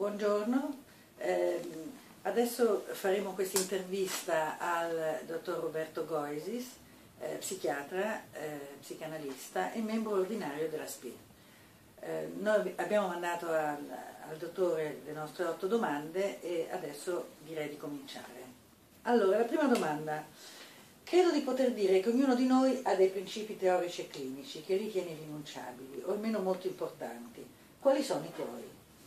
Buongiorno, adesso faremo questa intervista al dottor Roberto Goisis, psichiatra, psicanalista e membro ordinario della SPI. Noi abbiamo mandato al dottore le nostre 8 domande e adesso direi di cominciare. Allora, la prima domanda. Credo di poter dire che ognuno di noi ha dei principi teorici e clinici che ritiene irrinunciabili, o almeno molto importanti. Quali sono i tuoi?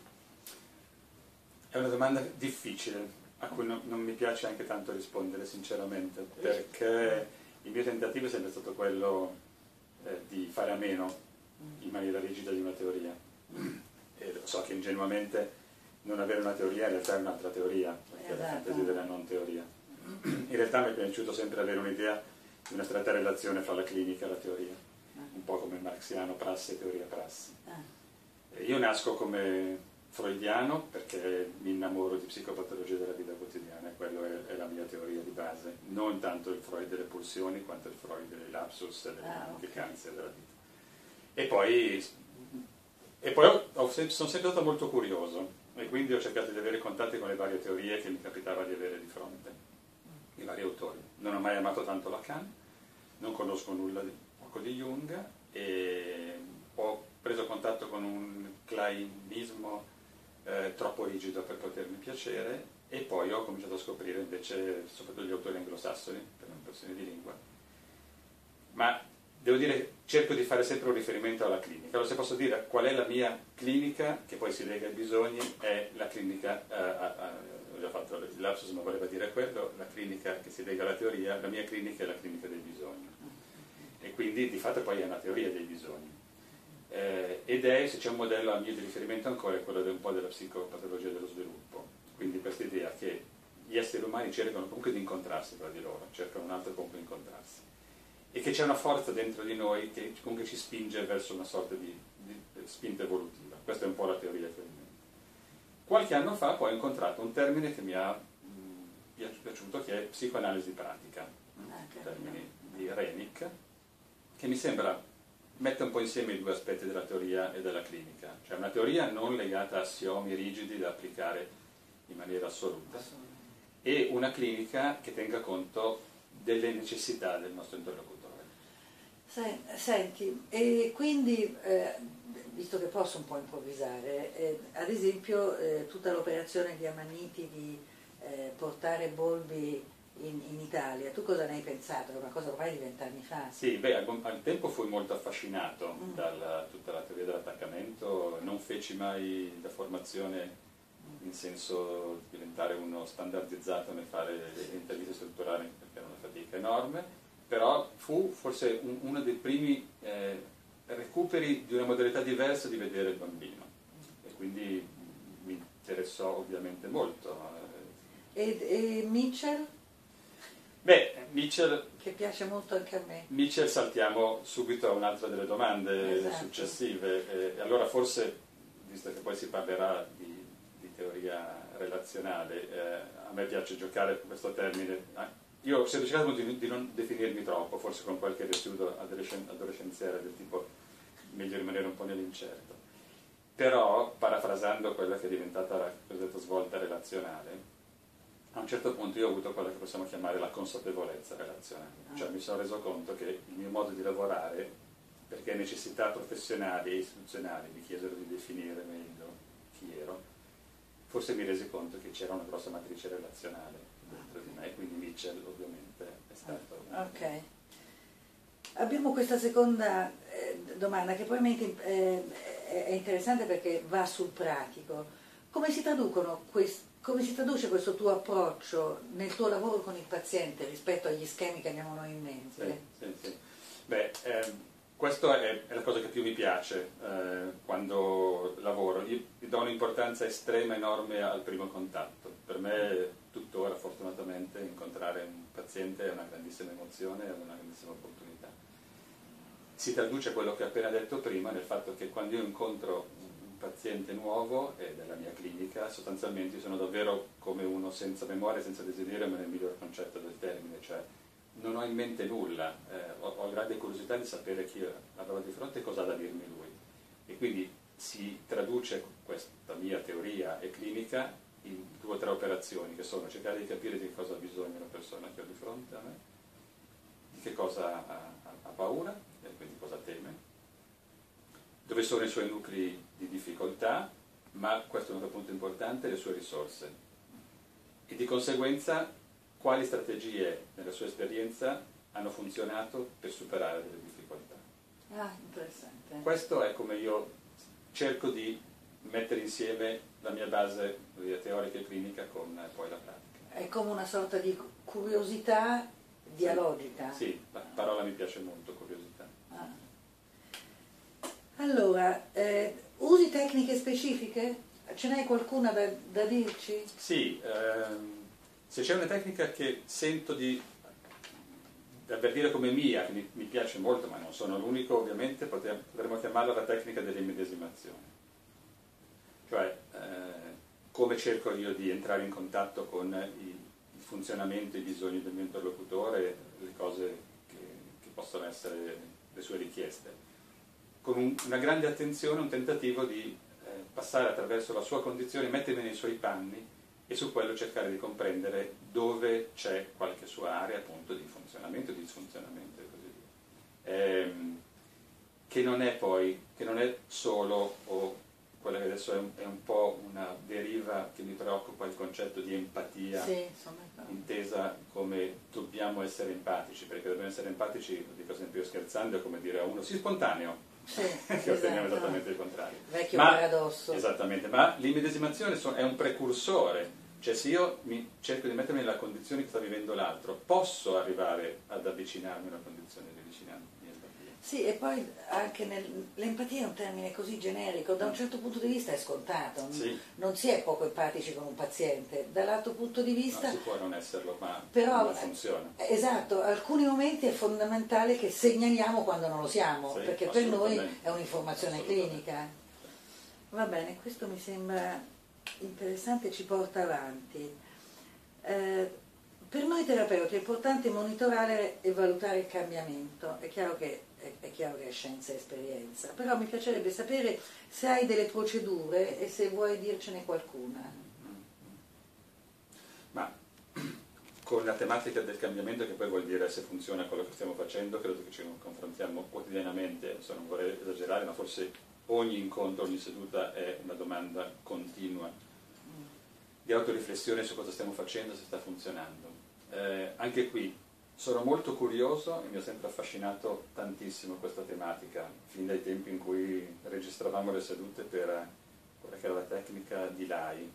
È una domanda difficile, a cui non mi piace anche tanto rispondere sinceramente, perché il mio tentativo è sempre stato quello di fare a meno in maniera rigida di una teoria. E so che ingenuamente non avere una teoria in realtà è un'altra teoria, perché è la fantasia della non teoria. In realtà mi è piaciuto sempre avere un'idea di una stretta relazione fra la clinica e la teoria, un po' come il marxiano prasse, teoria, prassi. Io nasco come freudiano perché mi innamoro di psicopatologia della vita quotidiana, e quello è la mia teoria di base, non tanto il Freud delle pulsioni quanto il Freud dei lapsus e delle dimenticanze della vita. E poi sono sempre stato molto curioso e quindi ho cercato di avere contatti con le varie teorie che mi capitava di avere di fronte, i vari autori. Non ho mai amato tanto Lacan, non conosco poco di Jung e ho preso contatto con un clainismo troppo rigido per potermi piacere, e poi ho cominciato a scoprire invece soprattutto gli autori anglosassoni per una questione di lingua. Ma devo dire che cerco di fare sempre un riferimento alla clinica. Allora, se posso dire qual è la mia clinica, che poi si lega ai bisogni, è la clinica, ho già fatto il lapsus ma voleva dire quello, la clinica che si lega alla teoria, la mia clinica è la clinica dei bisogni. E quindi di fatto poi è una teoria dei bisogni. Ed è, se c'è un modello a mio di riferimento ancora, è quello un po' della psicopatologia dello sviluppo, quindi questa idea che gli esseri umani cercano comunque di incontrarsi tra di loro, cercano un altro con cui incontrarsi, e che c'è una forza dentro di noi che comunque ci spinge verso una sorta di spinta evolutiva. Questa è un po' la teoria che ho in mente. Qualche anno fa poi ho incontrato un termine che mi ha piaciuto, che è psicoanalisi pratica, termini di Renick, che mi sembra mette un po' insieme i due aspetti della teoria e della clinica, cioè una teoria non legata a assiomi rigidi da applicare in maniera assoluta, e una clinica che tenga conto delle necessità del nostro interlocutore. Senti, e quindi, visto che posso un po' improvvisare, ad esempio tutta l'operazione di Amaniti di portare Bolbi in Italia, tu cosa ne hai pensato? È una cosa ormai di 20 anni fa. Sì, beh, al tempo fui molto affascinato da tutta la teoria dell'attaccamento, non feci mai la formazione in senso di diventare uno standardizzato nel fare le interviste strutturali, perché era una fatica enorme, però fu forse uno dei primi recuperi di una modalità diversa di vedere il bambino, e quindi mi interessò ovviamente molto. E Mitchell? Beh, Mitchell, che piace molto anche a me. Mitchell, saltiamo subito a un'altra delle domande successive. Allora forse, visto che poi si parlerà di teoria relazionale, a me piace giocare con questo termine. Io ho sempre cercato di non definirmi troppo, forse con qualche rifiuto adolescenziale del tipo meglio rimanere un po' nell'incerto. Però, parafrasando quella che è diventata la cosiddetta svolta relazionale, a un certo punto io ho avuto quella che possiamo chiamare la consapevolezza relazionale, cioè mi sono reso conto che il mio modo di lavorare, perché necessità professionali e istituzionali mi chiesero di definire meglio chi ero, forse mi resi conto che c'era una grossa matrice relazionale dentro di me, e quindi Mitchell ovviamente è stato... Ok. Abbiamo questa seconda domanda che probabilmente è interessante perché va sul pratico. Come si traduce questo tuo approccio nel tuo lavoro con il paziente rispetto agli schemi che abbiamo noi in mente? Sì. Beh, questa è la cosa che più mi piace quando lavoro. Io do un'importanza estrema, enorme al primo contatto. Per me, tuttora, fortunatamente, incontrare un paziente è una grandissima emozione, è una grandissima opportunità. Si traduce quello che ho appena detto prima nel fatto che quando io incontro un paziente nuovo della mia clinica, sostanzialmente sono davvero come uno senza memoria, senza desiderio, ma nel miglior concetto del termine, cioè non ho in mente nulla, ho grande curiosità di sapere chi avevo di fronte e cosa ha da dirmi lui, e quindi si traduce questa mia teoria e clinica in 2 o 3 operazioni, che sono cercare di capire di che cosa ha bisogno la persona che ho di fronte a me, di che cosa ha paura, e quindi cosa teme, dove sono i suoi nuclei di difficoltà, ma questo è un altro punto importante, le sue risorse. E di conseguenza quali strategie nella sua esperienza hanno funzionato per superare delle difficoltà. Ah, interessante. Questo è come io cerco di mettere insieme la mia base teorica e clinica con poi la pratica. È come una sorta di curiosità dialogica. Sì, la parola mi piace molto, curiosità. Ah. Allora, usi tecniche specifiche? Ce n'hai qualcuna da dirci? Sì, se c'è una tecnica che sento di avvertire come mia, che mi piace molto, ma non sono l'unico, ovviamente potremmo chiamarla la tecnica dell'immedesimazione. Cioè, come cerco io di entrare in contatto con il funzionamento, i bisogni del mio interlocutore, le cose che possono essere le sue richieste. Con una grande attenzione, un tentativo di passare attraverso la sua condizione, mettermi nei suoi panni e su quello cercare di comprendere dove c'è qualche sua area appunto di funzionamento, di disfunzionamento e così via. Che non è solo, o quella che adesso è un po' una deriva che mi preoccupa, il concetto di empatia, Sì, intesa come dobbiamo essere empatici, perché dobbiamo essere empatici, lo dico sempre io scherzando, è come dire a uno, sii spontaneo, sì, che otteniamo esattamente il contrario. Vecchio paradosso. Esattamente, ma l'immedesimazione è un precursore, cioè se io cerco di mettermi nella condizione che sta vivendo l'altro, posso arrivare ad avvicinarmi a una condizione di vicinanza, di empatia. Sì, e poi anche l'empatia è un termine così generico, da un certo punto di vista è scontato, sì. Non si è poco empatici con un paziente, dall'altro punto di vista... Non si può non esserlo, ma però, non funziona. Esatto, alcuni momenti è fondamentale che segnaliamo quando non lo siamo, Sì, perché per noi è un'informazione clinica. Va bene, questo mi sembra interessante, ci porta avanti. Per noi terapeuti è importante monitorare e valutare il cambiamento, è chiaro che è scienza e esperienza, però mi piacerebbe sapere se hai delle procedure e se vuoi dircene qualcuna. Ma con la tematica del cambiamento, che poi vuol dire se funziona quello che stiamo facendo, credo che ci confrontiamo quotidianamente, non vorrei esagerare, ma forse ogni incontro, ogni seduta è una domanda continua di autoriflessione su cosa stiamo facendo, se sta funzionando. Anche qui sono molto curioso e mi ha sempre affascinato tantissimo questa tematica, fin dai tempi in cui registravamo le sedute per quella che era la tecnica di Lai.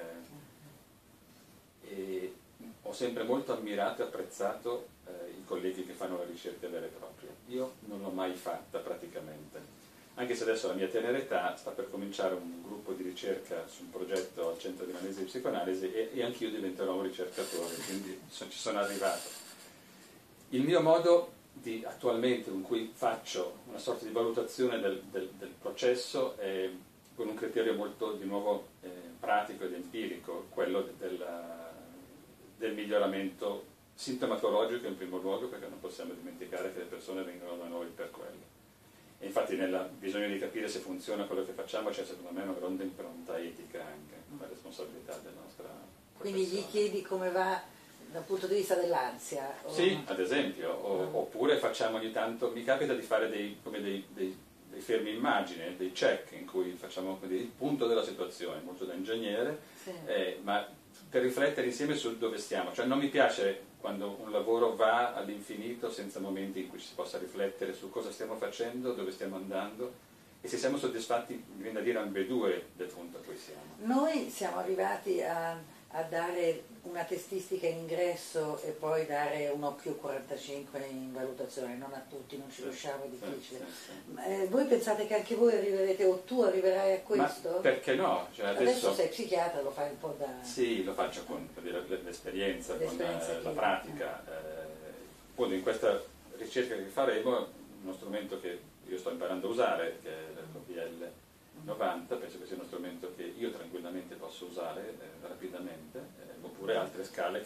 E ho sempre molto ammirato e apprezzato i colleghi che fanno la ricerca vera e propria. Io non l'ho mai fatta praticamente, anche se adesso alla mia tenera età sta per cominciare un gruppo di ricerca su un progetto al Centro di Analisi e Psicoanalisi e anch'io diventerò un ricercatore, quindi ci sono arrivato. Il mio modo attualmente in cui faccio una sorta di valutazione del processo è con un criterio molto, di nuovo, pratico ed empirico, quello del miglioramento sintomatologico in primo luogo, perché non possiamo dimenticare che le persone vengono da noi per quello. E infatti nel bisogno di capire se funziona quello che facciamo c'è secondo me una grande impronta etica anche, una responsabilità della nostra Quindi gli chiedi come va dal punto di vista dell'ansia? Sì, ad esempio, oppure facciamo ogni tanto, mi capita di fare dei fermi immagine, dei check in cui facciamo il punto della situazione, molto da ingegnere, sì. Ma per riflettere insieme su dove stiamo. Cioè non mi piace quando un lavoro va all'infinito senza momenti in cui ci si possa riflettere su cosa stiamo facendo, dove stiamo andando e se siamo soddisfatti, mi viene da dire, ambedue del punto a cui siamo. Noi siamo arrivati a dare una testistica in ingresso e poi dare un occhio 45 in valutazione, non a tutti, non ci riusciamo, è difficile. Sì. Voi pensate che anche voi arriverete, o tu arriverai a questo? Ma perché no? Cioè adesso sei psichiatra, lo fai un po' da... Sì, lo faccio con l'esperienza, con la pratica. Appunto in questa ricerca che faremo, uno strumento che io sto imparando a usare, che è l'OPL 90, penso che sia uno strumento che io tranquillamente posso usare rapidamente, oppure altre scale che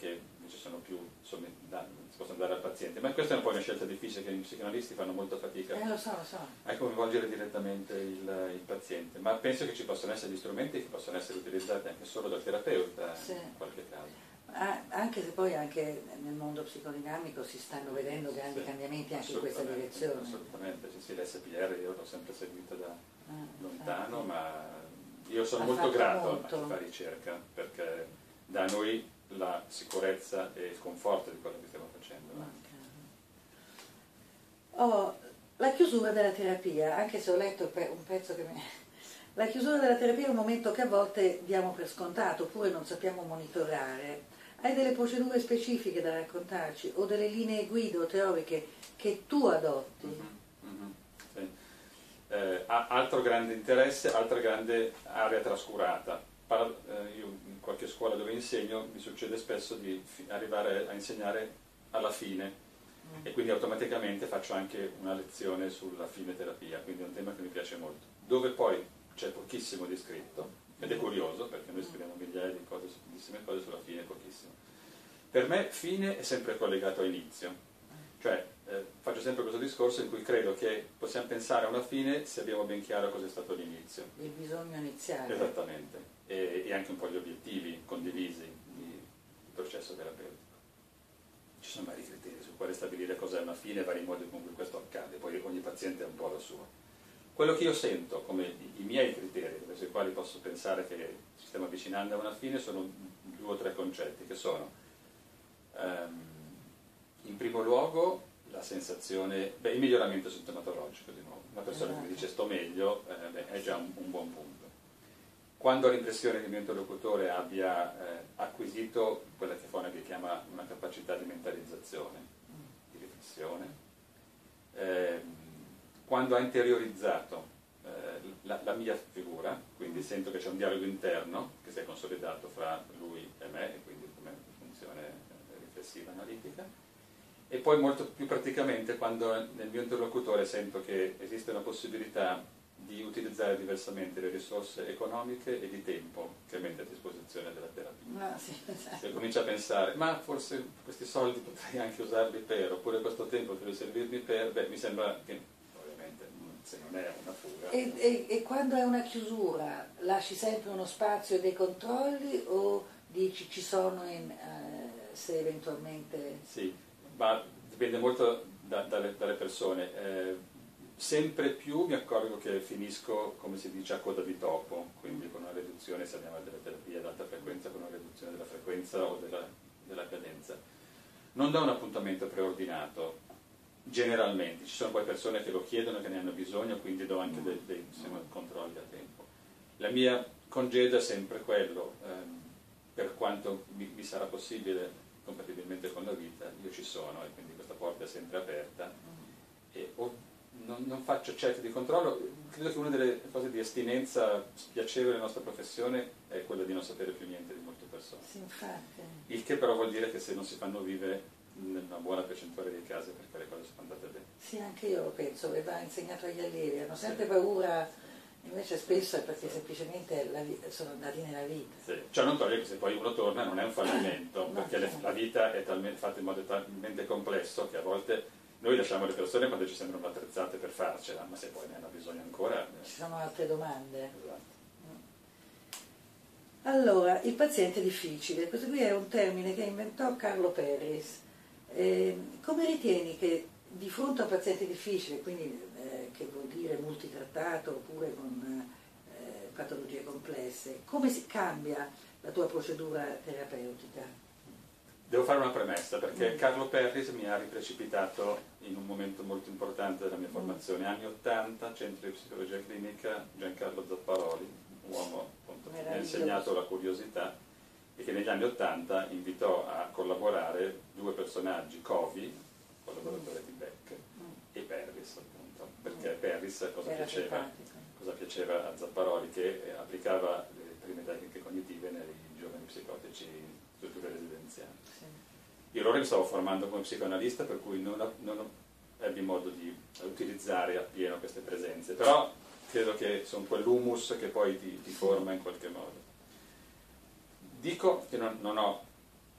ci sono più, insomma, si possono dare al paziente, ma questa è un po' una scelta difficile che i psicoanalisti fanno molta fatica lo so. a coinvolgere direttamente il paziente, ma penso che ci possono essere gli strumenti che possono essere utilizzati anche solo dal terapeuta in qualche caso. Anche se poi anche nel mondo psicodinamico si stanno vedendo grandi cambiamenti anche in questa direzione. Assolutamente, sì, l'SPR io l'ho sempre seguita da lontano, ma io sono molto grato a chi fa ricerca, perché dà a noi la sicurezza e il conforto di quello che stiamo facendo. La chiusura della terapia, anche se ho letto un pezzo che mi... La chiusura della terapia è un momento che a volte diamo per scontato, oppure non sappiamo monitorare. Hai delle procedure specifiche da raccontarci o delle linee guida o teoriche che tu adotti? Sì. Altro grande interesse, altra grande area trascurata. Io in qualche scuola dove insegno mi succede spesso di arrivare a insegnare alla fine e quindi automaticamente faccio anche una lezione sulla fine terapia, quindi è un tema che mi piace molto, dove poi c'è pochissimo di scritto. Ed è curioso perché noi scriviamo migliaia di cose, tantissime cose, sulla fine pochissimo. Per me fine è sempre collegato a inizio, cioè faccio sempre questo discorso in cui credo che possiamo pensare a una fine se abbiamo ben chiaro cosa è stato l'inizio. Il bisogno iniziale. Esattamente, e anche un po' gli obiettivi condivisi del processo terapeutico. Ci sono vari criteri su quale stabilire cos'è una fine e vari modi con cui questo accade, poi ogni paziente ha un po' la sua. Quello che io sento come i miei criteri, sui quali posso pensare che ci stiamo avvicinando a una fine, sono 2 o 3 concetti, che sono, in primo luogo, la sensazione, il miglioramento sintomatologico, di nuovo. Una persona che mi dice sto meglio, è già un buon punto. Quando ho l'impressione che il mio interlocutore abbia acquisito quella che Fonagy chiama una capacità di mentalizzazione, di riflessione, quando ha interiorizzato la mia figura, quindi sento che c'è un dialogo interno che si è consolidato fra lui e me, e quindi come funzione riflessiva, analitica, e poi molto più praticamente quando nel mio interlocutore sento che esiste una possibilità di utilizzare diversamente le risorse economiche e di tempo che mette a disposizione della terapia. Se comincia a pensare, ma forse questi soldi potrei anche usarli per, oppure questo tempo potrebbe servirmi per, mi sembra che se non è una fuga. E quando è una chiusura, lasci sempre uno spazio e dei controlli o dici ci sono se eventualmente... Sì, ma dipende molto dalle persone. Sempre più mi accorgo che finisco, come si dice, a coda di topo, quindi con una riduzione, se abbiamo delle terapie ad alta frequenza, con una riduzione della frequenza o della cadenza. Non do un appuntamento preordinato. Generalmente, ci sono poi persone che lo chiedono, che ne hanno bisogno, quindi do anche dei controlli a tempo. La mia congedo è sempre quello, per quanto mi sarà possibile, compatibilmente con la vita, io ci sono e quindi questa porta è sempre aperta. E non faccio certi di controllo, credo che una delle cose di astinenza spiacevole della nostra professione è quella di non sapere più niente di molte persone. Sì, infatti. Il che però vuol dire che se non si fanno vive nella buona percentuale dei casi perché le cose sono andate bene. Sì, anche io lo penso, aveva insegnato agli allievi, hanno sempre paura, invece spesso è perché semplicemente sono andati nella vita. Sì. Cioè non toglie che se poi uno torna non è un fallimento, perché la vita è fatta in modo talmente complesso che a volte noi lasciamo le persone quando ci sembrano attrezzate per farcela, ma se poi ne hanno bisogno ancora... Ci sono altre domande. Esatto. Allora, il paziente difficile, questo qui è un termine che inventò Carlo Perris. Come ritieni che di fronte a un paziente difficile, quindi che vuol dire multitrattato oppure con patologie complesse, come si cambia la tua procedura terapeutica? Devo fare una premessa perché Carlo Perris mi ha riprecipitato in un momento molto importante della mia formazione, anni 80, centro di psicologia clinica, Giancarlo Zapparoli, uomo appunto, che mi ha insegnato la curiosità e che negli anni 80 invitò a collaborare 2 personaggi, Covey, collaboratore di Beck, e Perris appunto, perché Perris cosa piaceva a Zapparoli? Che applicava le prime tecniche cognitive nei giovani psicotici in strutture residenziali. Io allora mi stavo formando come psicoanalista, per cui non ebbi modo di utilizzare appieno queste presenze, però credo che sono quell'humus che poi ti forma in qualche modo. Dico che non ho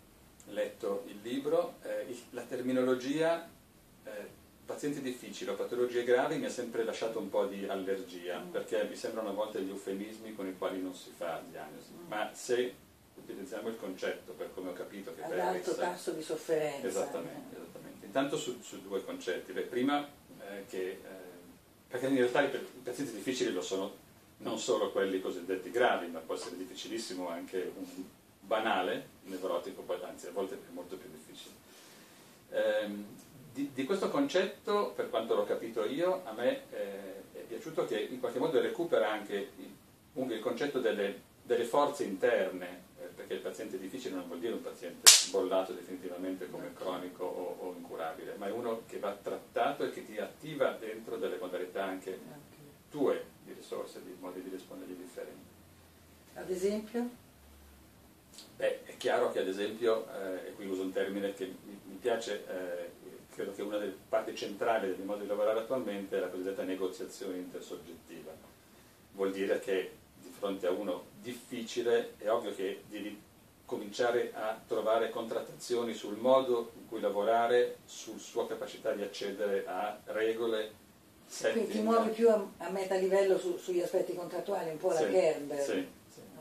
letto il libro, la terminologia pazienti difficili o patologie gravi mi ha sempre lasciato un po' di allergia, perché mi sembrano a volte gli eufemismi con i quali non si fa diagnosi, ma se utilizziamo il concetto per come ho capito che ad alto tasso di sofferenza. Esattamente. Intanto su due concetti. Prima perché in realtà i pazienti difficili lo sono non solo quelli cosiddetti gravi, ma può essere difficilissimo anche un banale nevrotico, anzi a volte è molto più difficile. Di questo concetto, per quanto l'ho capito io, a me è piaciuto che in qualche modo recupera anche il concetto delle forze interne, perché il paziente difficile non vuol dire un paziente bollato definitivamente come cronico o incurabile, ma è uno che va trattato e che ti attiva dentro delle modalità anche tue di risorse, di modi di rispondergli differenti. Ad esempio? Beh, è chiaro che ad esempio, e qui uso un termine che mi piace, credo che una delle parti centrali del mio modo di lavorare attualmente è la cosiddetta negoziazione intersoggettiva. Vuol dire che di fronte a uno difficile è ovvio che devi cominciare a trovare contrattazioni sul modo in cui lavorare, sulla sua capacità di accedere a regole, setting. Quindi ti muovi più a metalivello sugli aspetti contrattuali, un po' la Gerber. Sì.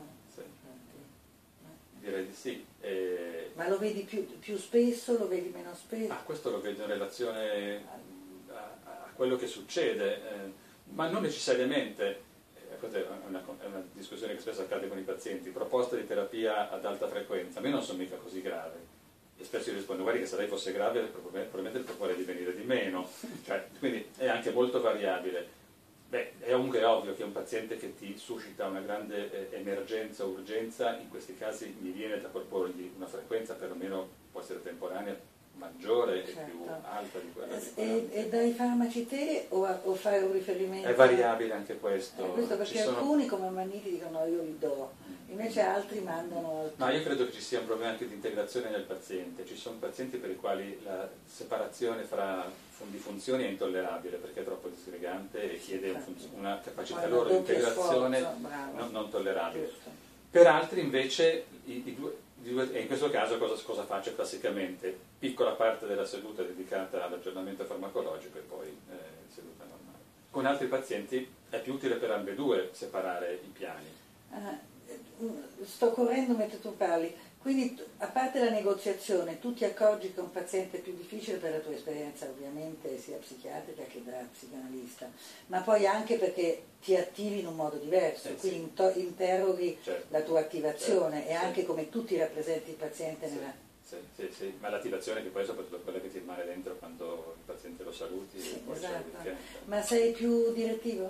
Direi di sì. Ma lo vedi più spesso, lo vedi meno spesso? Questo lo vedo in relazione a quello che succede, ma non necessariamente. Questa è una discussione che spesso accade con i pazienti. Proposte di terapia ad alta frequenza, a me non sono mica così gravi. E spesso io rispondo, guardi che se lei fosse grave probabilmente proporrei di venire di meno. Quindi è anche molto variabile. Beh, è comunque ovvio che un paziente che ti suscita una grande emergenza o urgenza, in questi casi mi viene da proporgli una frequenza perlomeno può essere temporanea maggiore e più alta di quella di e dai farmaci te o fai un riferimento? È variabile anche questo. Questo perché alcuni come Ammanniti dicono io li do, invece altri mandano... No, io credo che ci sia un problema anche di integrazione nel paziente. Ci sono pazienti per i quali la separazione fra di funzioni è intollerabile perché è troppo disgregante e chiede una capacità loro di integrazione non tollerabile. Giusto. Per altri invece e in questo caso cosa faccio classicamente? Piccola parte della seduta dedicata all'aggiornamento farmacologico e poi seduta normale. Con altri pazienti è più utile per ambedue separare i piani. Sto correndo mentre tu parli, quindi a parte la negoziazione tu ti accorgi che un paziente è più difficile per la tua esperienza ovviamente sia psichiatrica che da psicanalista, ma poi anche perché ti attivi in un modo diverso, quindi interroghi la tua attivazione e anche come tu ti rappresenti il paziente nella... Sì, ma l'attivazione che poi è soprattutto quella che ti rimane dentro quando il paziente lo saluti e poi c'è il weekend. Ma sei più direttivo?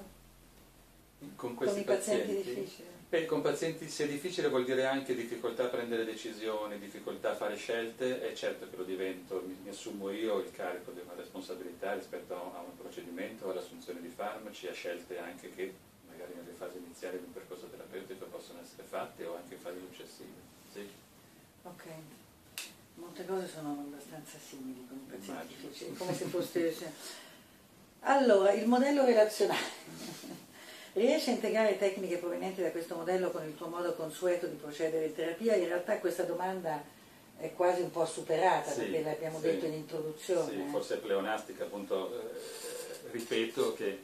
Con i pazienti difficili? Con pazienti se è difficile vuol dire anche difficoltà a prendere decisioni, difficoltà a fare scelte, è certo che lo divento, mi assumo io il carico di una responsabilità rispetto a un procedimento, all'assunzione di farmaci, a scelte anche che magari nelle fasi iniziali di un percorso terapeutico possono essere fatte o anche in fasi successive. Sì. Ok, molte cose sono abbastanza simili con i pazienti difficili, come se fosse... Allora, il modello relazionale. Riesci a integrare tecniche provenienti da questo modello con il tuo modo consueto di procedere in terapia? In realtà questa domanda è quasi un po' superata, perché l'abbiamo detto in introduzione. Sì, forse è pleonastica, appunto, ripeto che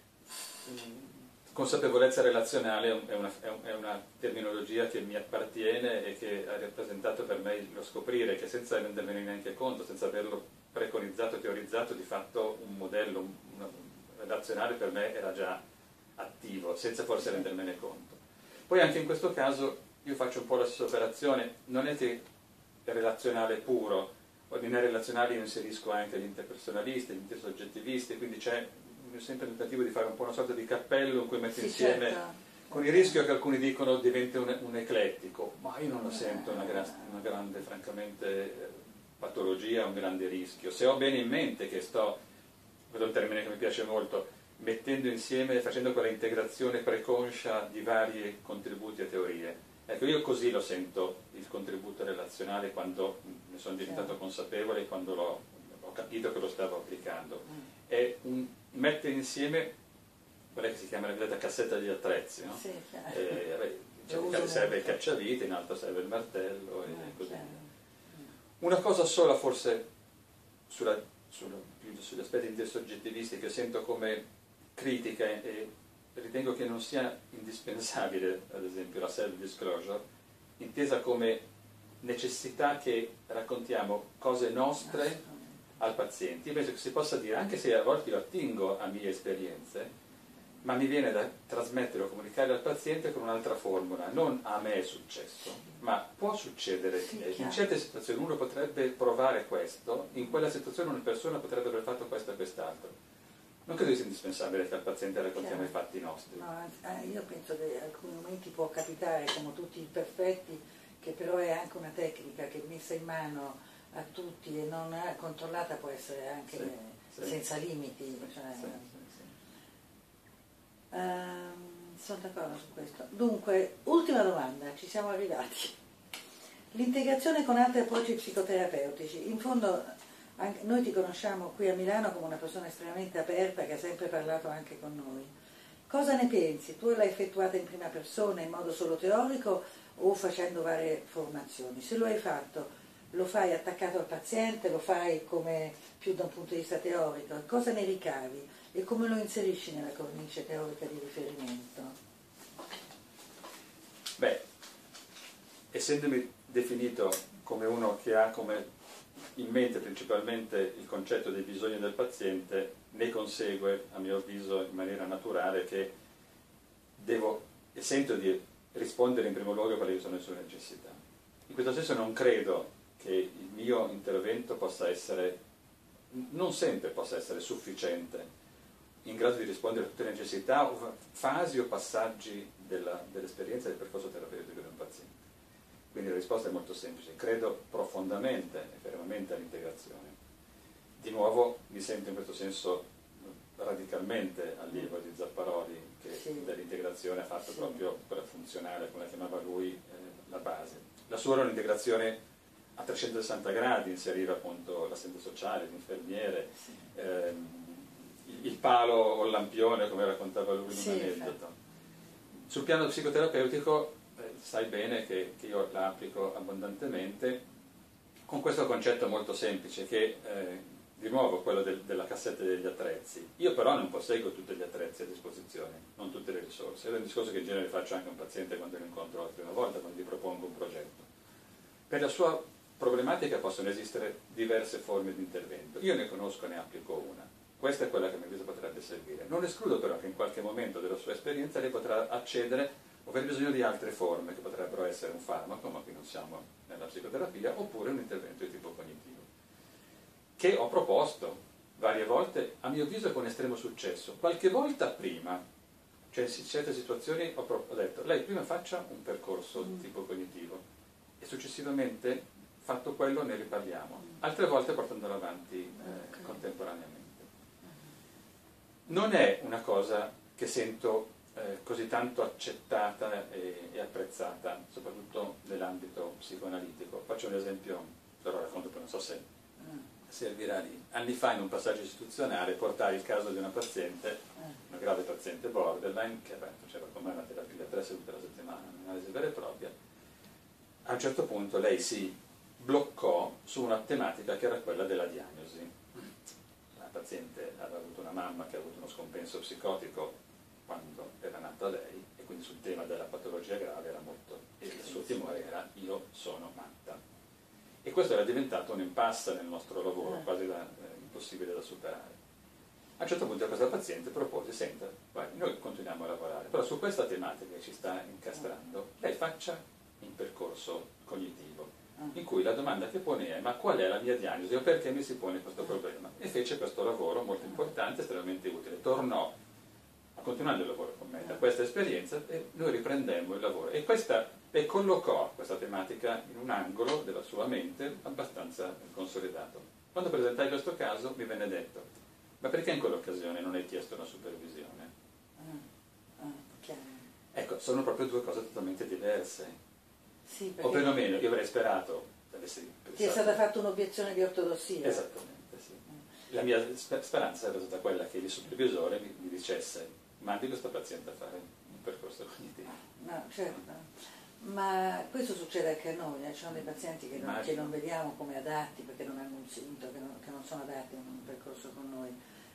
consapevolezza relazionale è una terminologia che mi appartiene e che ha rappresentato per me lo scoprire che senza rendermene neanche conto, senza averlo preconizzato, teorizzato, di fatto un modello relazionale per me era già attivo, senza forse rendermene conto. Poi anche in questo caso io faccio un po' la stessa operazione, non è che è relazionale puro, ordinari relazionali io inserisco anche gli interpersonalisti, gli intersoggettivisti, quindi c'è sempre il tentativo di fare un po' una sorta di cappello in cui metto insieme, con il rischio che alcuni dicono diventa un eclettico, ma io non lo sento una grande, francamente, patologia, un grande rischio. Se ho bene in mente che questo è un termine che mi piace molto, mettendo insieme, facendo quella integrazione preconscia di vari contributi e teorie. Ecco, io così lo sento il contributo relazionale quando ne sono diventato consapevole, quando ho capito che lo stavo applicando. È mette insieme quella che si chiama la cosiddetta cassetta degli attrezzi, no? Sì, serve il cacciavite, in alto serve il martello e così via. Una cosa sola forse sugli aspetti intersoggettivisti che sento come critica e ritengo che non sia indispensabile, ad esempio la self-disclosure, intesa come necessità che raccontiamo cose nostre al paziente. Io penso che si possa dire, anche se a volte io attingo a mie esperienze, ma mi viene da trasmettere o comunicare al paziente con un'altra formula, non a me è successo, ma può succedere che in certe situazioni uno potrebbe provare questo, in quella situazione una persona potrebbe aver fatto questo e quest'altro. Non credo sia indispensabile che al paziente raccontiamo i fatti nostri. No, io penso che in alcuni momenti può capitare, come tutti i perfetti, che però è anche una tecnica che messa in mano a tutti e non controllata può essere anche senza limiti. Cioè, sono d'accordo su questo. Dunque, ultima domanda, ci siamo arrivati. L'integrazione con altri approcci psicoterapeutici. In fondo, noi ti conosciamo qui a Milano come una persona estremamente aperta che ha sempre parlato anche con noi. Cosa ne pensi? Tu l'hai effettuata in prima persona in modo solo teorico o facendo varie formazioni? Se lo hai fatto, lo fai attaccato al paziente, lo fai come più da un punto di vista teorico? Cosa ne ricavi? E come lo inserisci nella cornice teorica di riferimento? Beh, essendomi definito come uno che ha come in mente principalmente il concetto dei bisogni del paziente, ne consegue, a mio avviso, in maniera naturale che devo e sento di rispondere in primo luogo a quali sono le sue necessità. In questo senso non credo che il mio intervento possa essere, non sempre possa essere sufficiente, in grado di rispondere a tutte le necessità o fasi o passaggi dell'esperienza del percorso terapeutico di un paziente. Quindi la risposta è molto semplice, credo profondamente e fermamente all'integrazione. Di nuovo mi sento in questo senso radicalmente allievo di Zapparoli, che dell'integrazione ha fatto proprio quella funzionale, come la chiamava lui, la base. La sua era un'integrazione a 360 gradi, inseriva appunto l'assistente sociale, l'infermiere, il palo o il lampione, come raccontava lui in un aneddoto. Sul piano psicoterapeutico sai bene che io la applico abbondantemente con questo concetto molto semplice che di nuovo quello della cassetta degli attrezzi. Io però non posseggo tutti gli attrezzi a disposizione, non tutte le risorse. È un discorso che in genere faccio anche a un paziente quando lo incontro la prima volta, quando gli propongo un progetto. Per la sua problematica possono esistere diverse forme di intervento. Io ne conosco e ne applico una. Questa è quella che a mio avviso potrebbe servire. Non escludo però che in qualche momento della sua esperienza lei potrà accedere o aver bisogno di altre forme, che potrebbero essere un farmaco, ma qui non siamo nella psicoterapia, oppure un intervento di tipo cognitivo, che ho proposto varie volte, a mio avviso con estremo successo. Qualche volta prima, cioè in certe situazioni ho detto, lei prima faccia un percorso di tipo cognitivo e successivamente, fatto quello, ne riparliamo. Altre volte portandolo avanti contemporaneamente. Non è una cosa che sento così tanto accettata e apprezzata, soprattutto nell'ambito psicoanalitico. Faccio un esempio, però racconto, poi non so se servirà lì. Anni fa, in un passaggio istituzionale, portai il caso di una paziente, una grave paziente borderline, che faceva con me una terapia 3 sedute alla settimana, un'analisi vera e propria. A un certo punto lei si bloccò su una tematica che era quella della diagnosi. La paziente aveva avuto una mamma che ha avuto uno scompenso psicotico quando era nata lei, e quindi sul tema della patologia grave era molto, e il suo timore era io sono matta. E questo era diventato un impasse nel nostro lavoro, quasi impossibile da superare. A un certo punto questa paziente propose, senta, noi continuiamo a lavorare, però su questa tematica che ci sta incastrando, lei faccia un percorso cognitivo, in cui la domanda che pone è ma qual è la mia diagnosi o perché mi si pone questo problema? E fece questo lavoro molto importante, estremamente utile. Tornò continuando il lavoro con me da questa esperienza e noi riprendemmo il lavoro e collocò questa tematica in un angolo della sua mente abbastanza consolidato. Quando presentai questo caso mi venne detto ma perché in quell'occasione non hai chiesto una supervisione? Ecco, sono proprio due cose totalmente diverse. Sì, o perlomeno io avrei sperato ti è stata fatta un'obiezione di ortodossia. Esattamente, sì. La mia speranza sarebbe stata quella che il supervisore mi dicesse mandi questa paziente a fare un percorso cognitivo. No, certo. Ma questo succede anche a noi, ci sono dei pazienti che non vediamo come adatti perché non hanno un sintomo, che non sono adatti a un percorso con noi.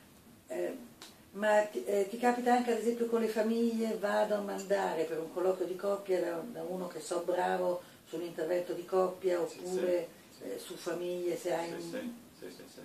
Ma ti capita anche ad esempio con le famiglie, vado a mandare per un colloquio di coppia da uno che so bravo sull'intervento di coppia, oppure su famiglie, se hai un... Sì.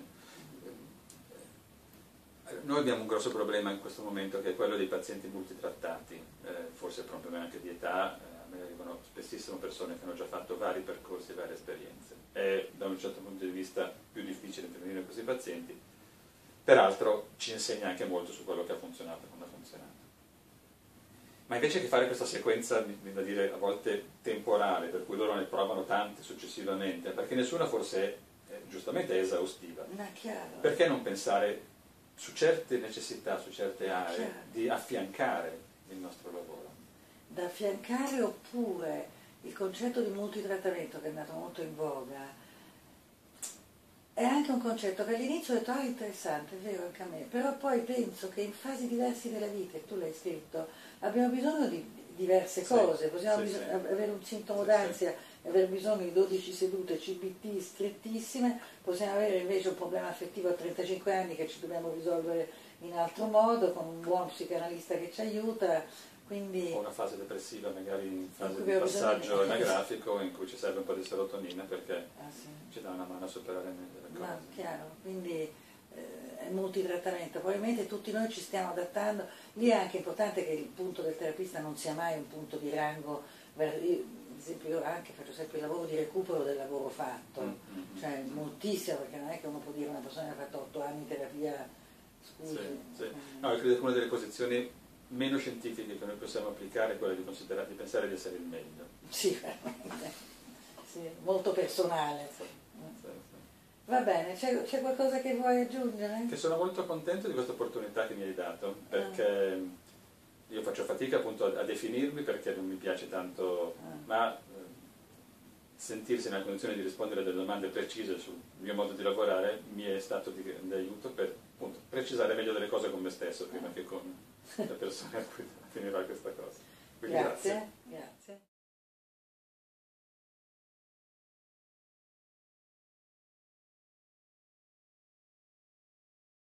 Noi abbiamo un grosso problema in questo momento, che è quello dei pazienti multitrattati, forse proprio anche di età. A me arrivano spessissimo persone che hanno già fatto vari percorsi e varie esperienze. È da un certo punto di vista più difficile intervenire con questi pazienti, peraltro ci insegna anche molto su quello che ha funzionato e come ha funzionato. Ma invece che fare questa sequenza, mi viene da dire, a volte temporale, per cui loro ne provano tante successivamente, perché nessuna forse giustamente è esaustiva. Perché non pensare su certe necessità, su certe aree, di affiancare il nostro lavoro? Da affiancare, oppure il concetto di multitrattamento, che è andato molto in voga, è anche un concetto che all'inizio ho detto interessante, è vero anche a me, però poi penso che in fasi diverse della vita, e tu l'hai scritto, abbiamo bisogno di diverse cose, possiamo avere un sintomo d'ansia e aver bisogno di 12 sedute CBT strettissime, possiamo avere invece un problema affettivo a 35 anni che ci dobbiamo risolvere in altro modo, con un buon psicanalista che ci aiuta. Quindi, o una fase depressiva, magari in fase di passaggio anagrafico, in cui ci serve un po' di serotonina perché ci dà una mano a superare meglio le cose. Chiaro, quindi è multitrattamento, probabilmente tutti noi ci stiamo adattando. Lì è anche importante che il punto del terapista non sia mai un punto di rango, ad esempio io anche faccio sempre il lavoro di recupero del lavoro fatto, cioè moltissimo, perché non è che uno può dire una persona che ha fatto 8 anni di terapia, scusi. No, credo che una delle posizioni meno scientifiche che noi possiamo applicare è quella di pensare di essere il meglio. Sì, veramente. Sì, molto personale. Va bene, c'è qualcosa che vuoi aggiungere? Che sono molto contento di questa opportunità che mi hai dato, perché io faccio fatica appunto a definirmi, perché non mi piace tanto, ma sentirsi nella condizione di rispondere a delle domande precise sul mio modo di lavorare mi è stato di grande aiuto per appunto precisare meglio delle cose con me stesso prima che con le persone a cui finirà questa cosa. Quindi grazie.